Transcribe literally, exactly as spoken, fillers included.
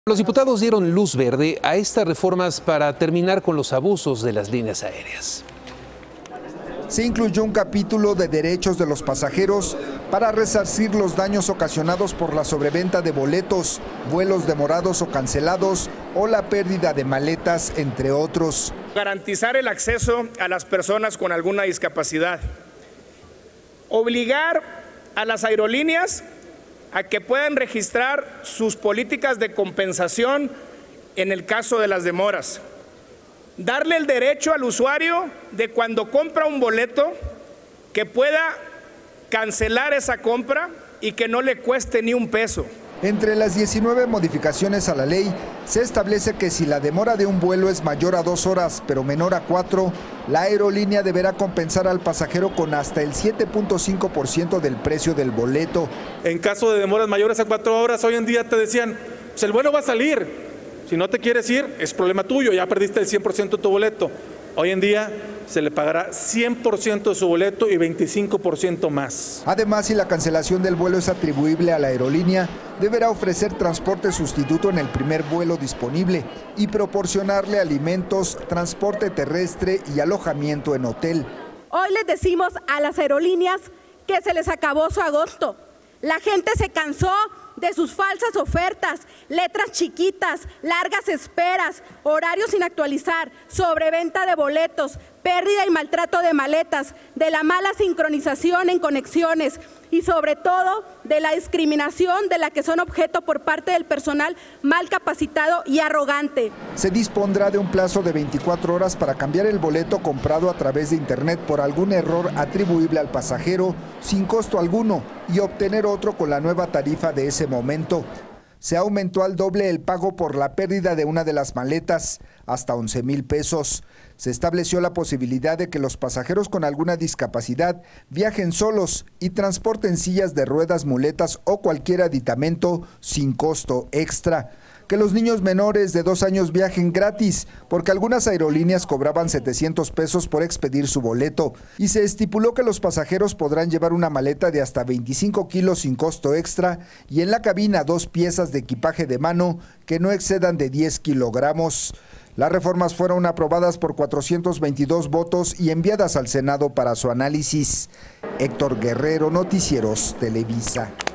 Los diputados dieron luz verde a estas reformas para terminar con los abusos de las líneas aéreas. Se incluyó un capítulo de derechos de los pasajeros para resarcir los daños ocasionados por la sobreventa de boletos, vuelos demorados o cancelados o la pérdida de maletas, entre otros. Garantizar el acceso a las personas con alguna discapacidad. Obligar a las aerolíneas a que puedan registrar sus políticas de compensación en el caso de las demoras. Darle el derecho al usuario de cuando compra un boleto que pueda cancelar esa compra y que no le cueste ni un peso. Entre las diecinueve modificaciones a la ley, se establece que si la demora de un vuelo es mayor a dos horas, pero menor a cuatro, la aerolínea deberá compensar al pasajero con hasta el siete punto cinco por ciento del precio del boleto. En caso de demoras mayores a cuatro horas, hoy en día te decían, pues el vuelo va a salir, si no te quieres ir, es problema tuyo, ya perdiste el cien por ciento de tu boleto. Hoy en día se le pagará cien por ciento de su boleto y veinticinco por ciento más. Además, si la cancelación del vuelo es atribuible a la aerolínea, deberá ofrecer transporte sustituto en el primer vuelo disponible y proporcionarle alimentos, transporte terrestre y alojamiento en hotel. Hoy les decimos a las aerolíneas que se les acabó su agosto. La gente se cansó de sus falsas ofertas, letras chiquitas, largas esperas, horarios sin actualizar, sobreventa de boletos, pérdida y maltrato de maletas, de la mala sincronización en conexiones y sobre todo de la discriminación de la que son objeto por parte del personal mal capacitado y arrogante. Se dispondrá de un plazo de veinticuatro horas para cambiar el boleto comprado a través de internet por algún error atribuible al pasajero sin costo alguno y obtener otro con la nueva tarifa de ese momento. Se aumentó al doble el pago por la pérdida de una de las maletas, hasta once mil pesos. Se estableció la posibilidad de que los pasajeros con alguna discapacidad viajen solos y transporten sillas de ruedas, muletas o cualquier aditamento sin costo extra. Que los niños menores de dos años viajen gratis, porque algunas aerolíneas cobraban setecientos pesos por expedir su boleto. Y se estipuló que los pasajeros podrán llevar una maleta de hasta veinticinco kilos sin costo extra y en la cabina dos piezas de equipaje de mano que no excedan de diez kilogramos. Las reformas fueron aprobadas por cuatrocientos veintidós votos y enviadas al Senado para su análisis. Héctor Guerrero, Noticieros Televisa.